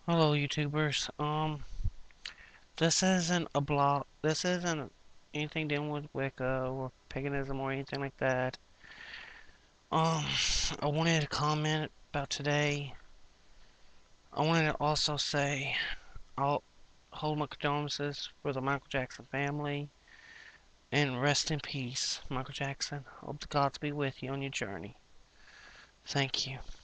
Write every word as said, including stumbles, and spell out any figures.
Hello, YouTubers. Um, this isn't a blog. This isn't anything dealing with Wicca or paganism or anything like that. Um, I wanted to comment about today. I wanted to also say I'll hold my condolences for the Michael Jackson family and rest in peace, Michael Jackson. Hope the gods be with you on your journey. Thank you.